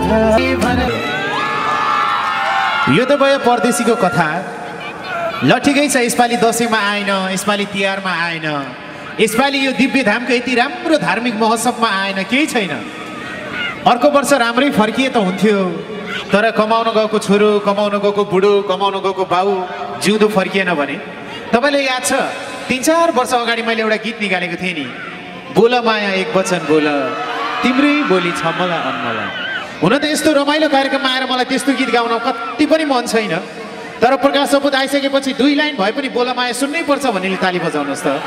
यो त भयो परदेशीको कथा। ल ठिकै छ, यसपालि दसैँमा आएन, यसपालि तिहारमा आएन, यसपालि यो दिव्य धामको यति राम्रो धार्मिक महोत्सवमा आएन, केही छैन। अर्को वर्ष राम्रै फर्किए त हुन्थ्यो, तर कमाउन गएको छोरो, कमाउन गएको बुढो, कमाउन गएको बाउ जिउँदो फर्किएन भने। तपाईँलाई याद छ 3-4 वर्ष अगाडि मैले एउटा गीत निकालेको थिएँ नि, बोल माया एक वचन बोल, तिम्रै बोली छ मलाई अनमला। हुन त यस्तो रमाइलो कार्यक्रममा आएर मलाई त्यस्तो गीत गाउन कति पनि मन छैन, तर प्रकाश सपुत आइसकेपछि 2 लाइन भए पनि बोल माया सुन्नै पर्छ भन्नेले ताली बजाउनुहोस् त।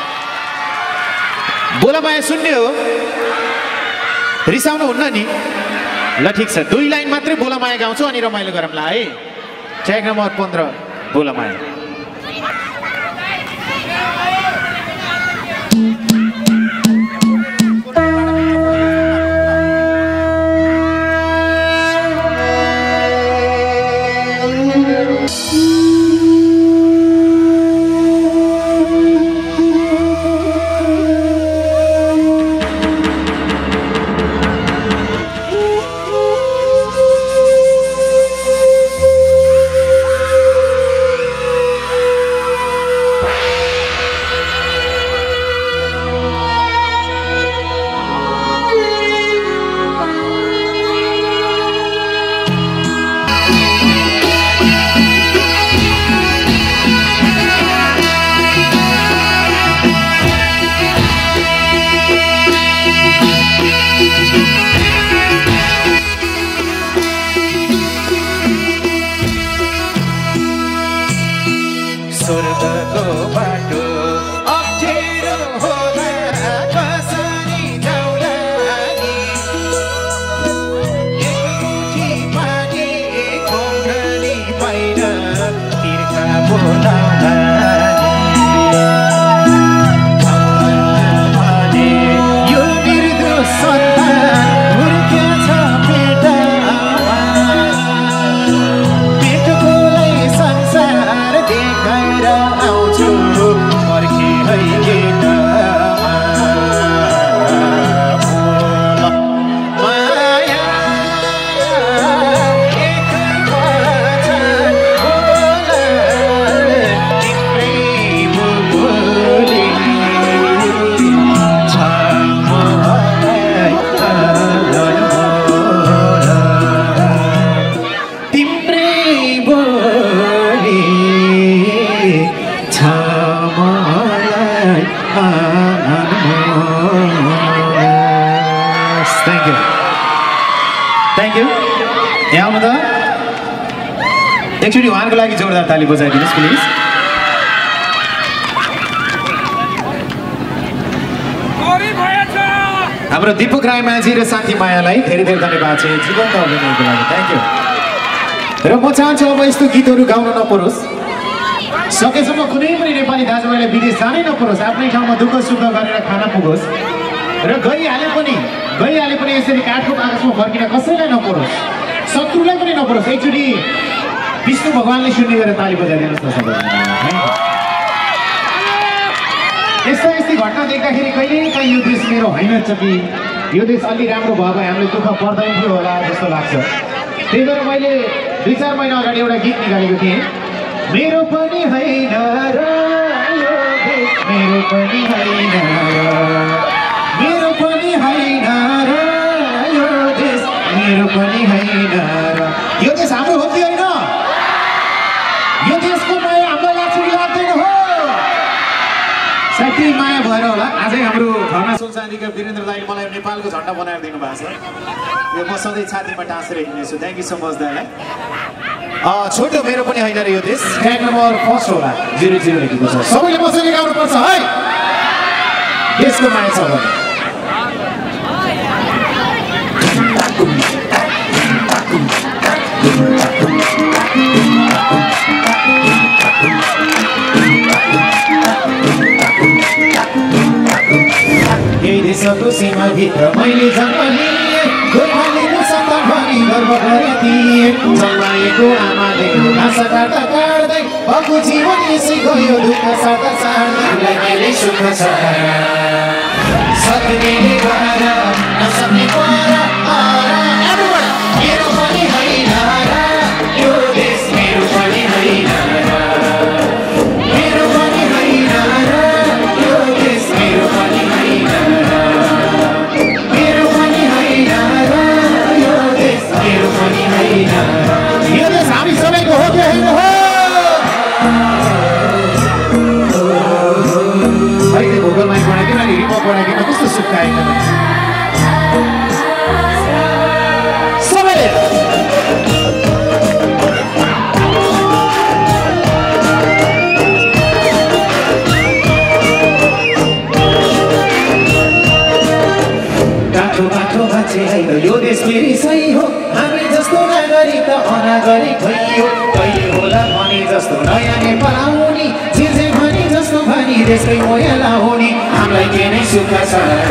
बोल माया सुन्ने हो, रिसाउनु हुन्न नि। ल ठिक छ, 2 लाइन मात्रै बोल माया गाउँछु अनि रमाइलो गरौँला है। ट्र्याक नम्बर 15 बोल माया। एकचोटि उहाँको लागि जोरदार ताली बजाइदिनुहोस् प्लिज। हाम्रो दीपक राई माझी र साथी मायालाई धेरै धेरै धन्यवाद छ जीवन्त अभिनयको लागि। Thank you. र म चाहन्छु अब यस्तो गीतहरू गाउन नपरोस्, सकेसम्म कुनै पनि नेपाली दाजुभाइलाई विदेश जानै नपरोस्, आफ्नै ठाउँमा दुःख सुख गरेर खान पुगोस्, र गइहाले पनि यसरी काठको कागजमा फर्किन कसैलाई नपरोस्, शत्रुलाई पनि नपरोस्। एकचोटि विष्णु भगवानले सुन्ने गरेर ताली बजाइदिनुहोस् न सबैजना। यस्ता घटना देख्दाखेरि कहिलेकाहीँ यो देश मेरो होइन कि यो देश अलि राम्रो भयो भए हामीले दुःख पर्दैन थियो होला जस्तो लाग्छ। त्यही भएर मैले 2-4 महिना अगाडि एउटा गीत निकालेको थिएँ, मेरो पनि होइन र यो देश, मेरो पनि होइन र, मेरो पनि होइन र यो देश, मेरो पनि होइन र। यो देश हाम्रो हो कि होइन? यो देशको माया हामीलाई लाग्छ कि लाग्दैन हो? साथी माया भएर होला आजै हाम्रो धर्ना सोलसान्दीका वीरेन्द्र दाइले मलाई नेपालको झन्डा बनाएर दिनुभएको छ। यो म सधैँ छातीमा टाँसेर हिँड्नेछु। थ्याङ्क यू सो मच दाइलाई। छोटो मेरो पनि होइन र यो देश ट्र्याक नम्बर 1 होला 00 लेखेको छ। सबैले मसँग गाउनुपर्छ है, देशको माया छ भने। यही देशको सीमाभित्र मैले जन्म लिएँ, गोर्खालीको सन्तान भनी गर्व गरेँ। जन्माएको आमाले भाषा काट्दा काट्दै भएको जीवन यसै गयो दुःख साट्दा साट्दै मैले सुख छ सक्नेले गरेर नसक्ने पर फेरि सही हो हामी जस्तो नागरिक त अनागरिक भइयो कहिले होला भने जस्तो नयाँ नेपाल आउने जे जे भने जस्तो भनी देशकै मोया लाउने हामीलाई के नै सुख छ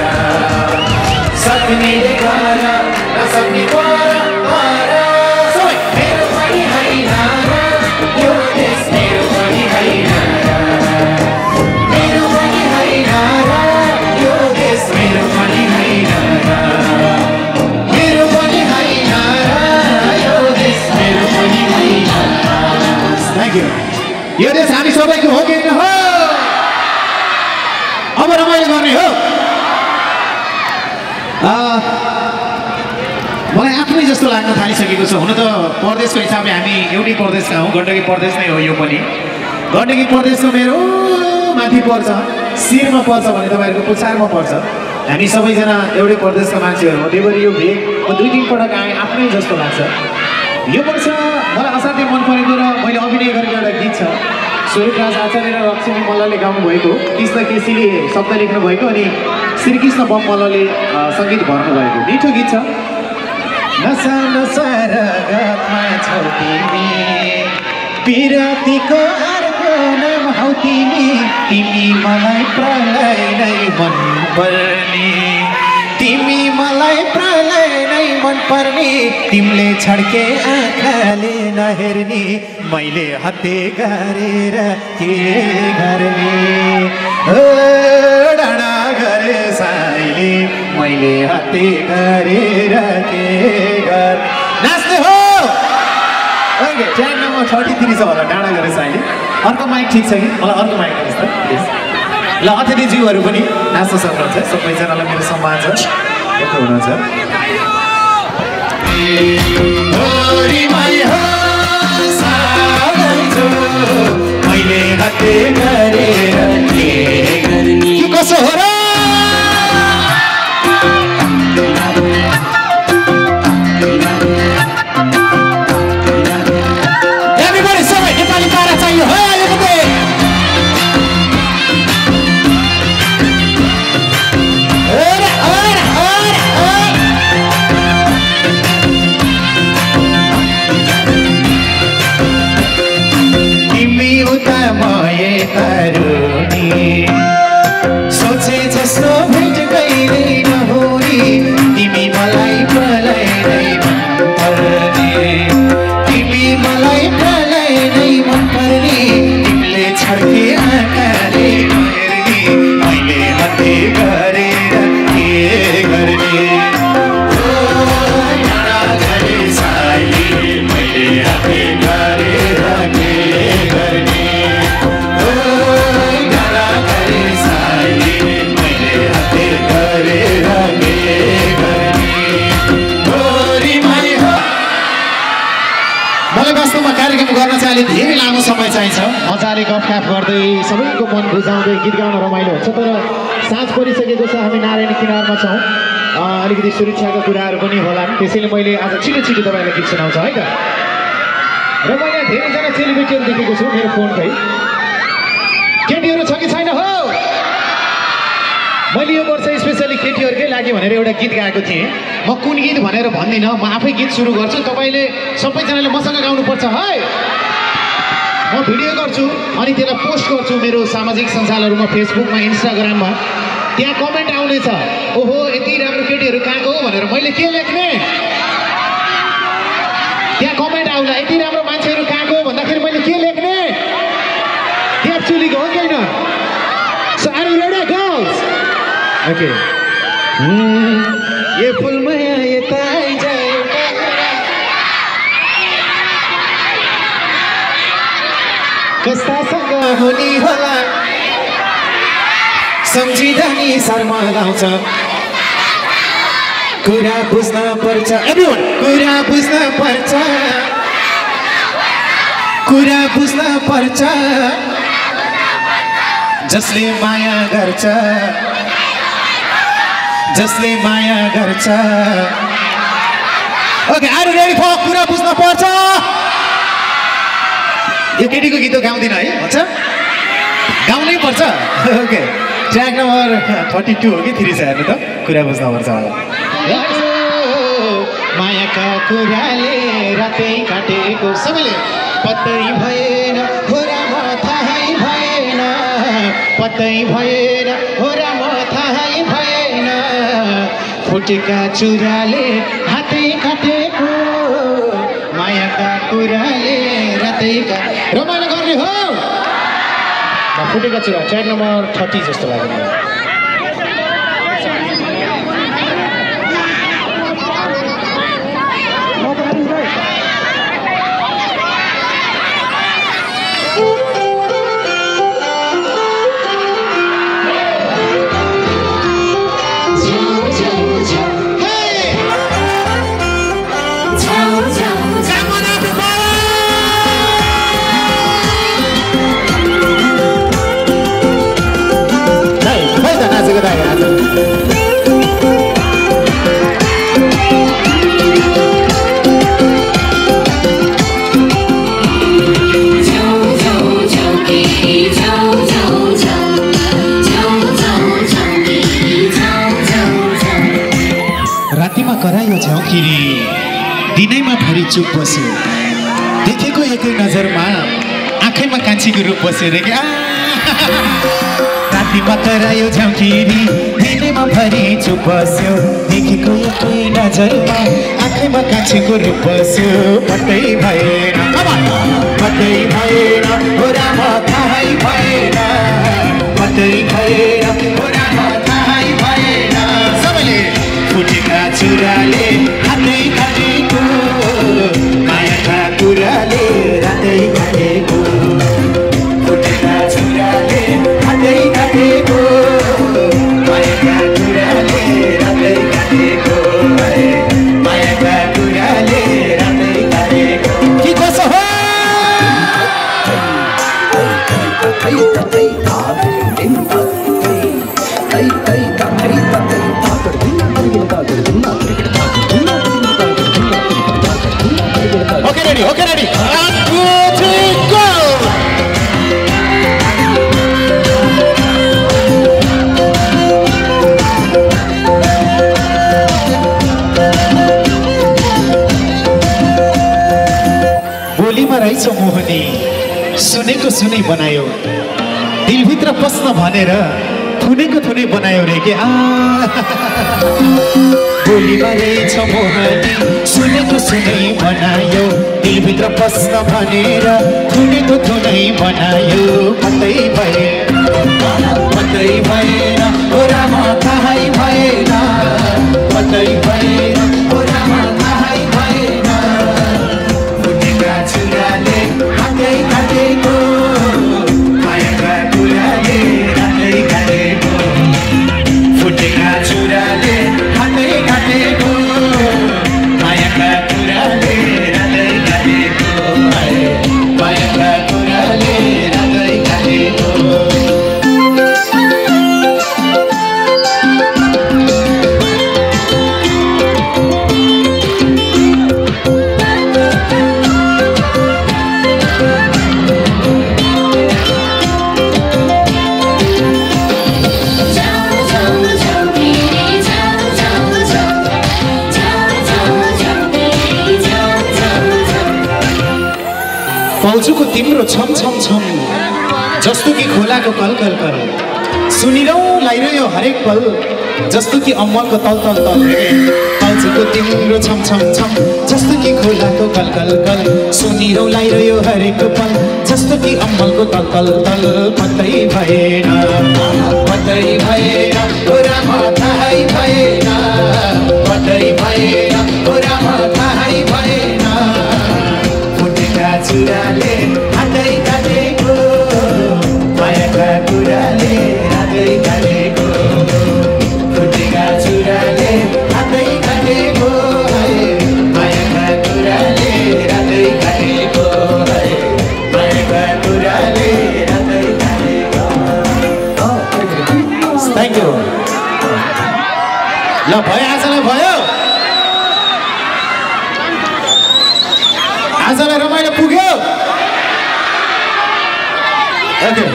सक्नेले गर नसक्ने गर सबै मेरो पनि होइन यो देश मेरो पनि होइन मेरो पनि होइन यो देश मेरो पनि होइन मेरो पनि होइन यो देश मेरो पनि होइन थ्याङ्क यू यो देश हामी सबैको हो कि हो अब रमाइलो गर्ने हो मलाई आफ्नै जस्तो लाग्न थालिसकेको छ हुन त प्रदेशको हिसाबले हामी एउटै प्रदेशका हौँ गण्डकी प्रदेश नै हो यो पनि गण्डकी प्रदेशको मेरो माथि पर्छ शिरमा पर्छ भने तपाईँहरूको पुछारमा पर्छ हामी सबैजना एउटै प्रदेशका मान्छेहरू हो त्यही भएर यो भेग म 2-3 पटक आएँ आफ्नै जस्तो लाग्छ यो वर्ष मलाई असाध्यै मन परेको र मैले अभिनय गरेको एउटा गीत छ स्वरूपराज आचार्य र लक्ष्मी मल्लले गाउनु भएको कृष्ण केसीले शब्द लेख्नु भएको अनि श्रीकृष्ण बम मल्लले सङ्गीत भर्नु भएको मिठो गीत छ नसा नसा रगतमा छौ तिमी पिरतीको अर्को नाम हौ तिमी तिमी मलाई प्रलय नै मन पर्ने तिमी मलाई प्रलय नै मन पर्ने तिमीले छड्के आँखाले नहेर्ने मैले हत्ते गरेर के गर्ने डाँडा गरे साइले मैले हत्ते गरेर के गर नाच्ने हो ओके ट्र्याक नम्बर 33 छ होला डाँडा गरे साइले अर्को माइक ठिक छ कि मलाई अर्को माइक दिनुहोस् त प्लिज ल अतिथिज्यूहरू पनि नाच्न सक्नुहुन्छ सबैजनालाई मेरो सम्मान छ यस्तो हुनुहुन्छ मैले हत्ते गरेर के गर्ने कसो हो र सबै नेपाली पारा चाहियो हो सोचे जस्तो भेट कहिले नहुने तिमी मलाई प्रलय नै मन पर्ने तिमी मलाई प्रलय नै मन पर्ने तिमीले छड्के आँखाले हेर्ने मैले हत्ते गरेर के गर्ने गरे साइले मैले हत्ते गरेर के गर्ने कार्यक्रम गर्न चाहिँ अहिले धेरै लामो समय चाहिन्छ मजाले गफगाफ गर्दै सबैको मन बुझाउँदै गीत गाउन रमाइलो हुन्छ तर साँझ परिसकेको छ हामी नारायण किनारमा छौँ अलिकति सुरक्षाको कुराहरू पनि होला त्यसैले मैले आज छिटो छिटो तपाईँलाई गीत सुनाउँछु है त र मैले धेरैजना सेलिब्रिटीहरू देखेको छु मेरो फोनकै केटीहरू छ कि छैन हो मैले यो वर्ष स्पेसली केटीहरूकै लागि भनेर एउटा गीत गाएको थिएँ म कुन गीत भनेर भन्दिनँ म आफै गीत सुरु गर्छु तपाईँले सबैजनाले मसँग गाउनुपर्छ है म भिडियो गर्छु अनि त्यसलाई पोस्ट गर्छु मेरो सामाजिक सञ्जालहरूमा फेसबुकमा इन्स्टाग्राममा त्यहाँ कमेन्ट आउनेछ ओहो यति राम्रो केटीहरू कहाँको हो भनेर मैले के लेख्ने त्यहाँ कमेन्ट आउला यति राम्रो मान्छेहरू कहाँको हो भन्दाखेरि मैले के लेख्ने ट्यापचुलीको हो कि होइन so are you ready girls okay ये फुलमाया यता आइजाए कस्तासँग हुने होला सम्झिँदा नि शर्मा लाउँछ कुरा बुझ्न पर्छ एभ्रीवन कुरा बुझ्न पर्छ कुरा बुझ्न पर्छ जसले माया गर्छ जसले माया गर्छ okay are you ready for कुरा बुझ्न पर्छ यो केटीको गीत गाउँदिन है हुन्छ गाउनै पर्छ ओके ट्र्याक नम्बर 32 हो कि 3 छ हेर्नु त कुरा बुझ्न पर्छ होला मायाका कुराले रातै काटेको सबैले पत्तै भएन हो राम थाहै भएन पत्तै भएन हो राम थाहै भएन फुटेका चुराले हातै काटेको मायाका कुराले रातै रमाइलो गर्ने हो फुटेका चुरा ट्र्याक नम्बर 30 जस्तो लाग्यो मलाई करायो झौकिरी दिनैमा भरि चुप बस्यो देखेको एकै नजरमा आँखैमा कान्छीको रूप बस्यो रे क्या रातिमा करायो झौकिरी दिनैमा भरि चुप बस्यो देखेको एकै नजरमा आँखैमा कान्छीको रूप बस्यो पत्तै भएन हो राम थाहै भएन पत्तै भएन हो राम थाहै भएन सबैले फुटेका चुराले हातै काटेको मायाका कुराले रातै काटेको फुटेका चुराले हातै काटेको मायाका कुराले रातै काटेको मायाका कुराले रातै काटेको के कसो हो Okay, ready. 1, 2, 3, go! बोलीमा रहेछ मोहनी सुनेको सुनै बनायो दिलभित्र पस्न भनेर थुनेको थुनै बनायो रे के बोलीमा रहेछ मोहनी सुनेको सुनै बनायो दिलभित्र पस्न भनेर थुनेको थुनै बनायो पत्तै भएन हो राम थाहै भएन पत्तै भएन हो राम थाहै भएन फुटेका चुराले हातै काटेको मायाका कुराले रातै काटेको फुटेका चुराले हातै काटेको मायाका कुराले रातै काटेको मायाका कुराले रातै काटेको पाउँछुको तिम्रो छम छम छम जस्तो कि खोलाको कलकल कल सुनिरौ लाइरह्यो हरेक पल जस्तो कि अम्मलको तल तल तल पाउँछुको तिम्रो छम छम छम जस्तो कि खोलाको कलकल कल सुनिरौ लाइरह्यो हरेक पल जस्तो कि अम्मलको तल तल तल पत्तै भएन हो राम थाहै भएन पत्तै भएन हो राम थाहै भएन चुराले हातै काटेको मायाका कुराले रातै काटेको फुटेका चुराले हातै काटेको मायाका कुराले रातै काटेको मायाका कुराले रातै काटेको थ्याङ्क यू ल भयो आजलाई भयो आजलाई रमाइलो पुग्यो ओके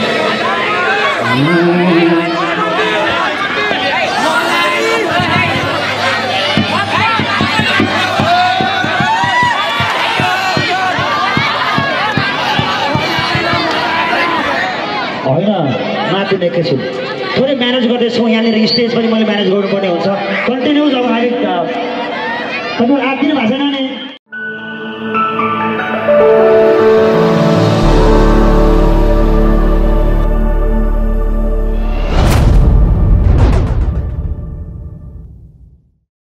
होइन माथि एकैछिन थोरै म्यानेज गर्दैछौँ यहाँनिर स्टेज पनि मैले म्यानेज गर्नुपर्ने हुन्छ कन्टिन्यू जब हामी तपाईँ आत्तिनु भएको छैन नि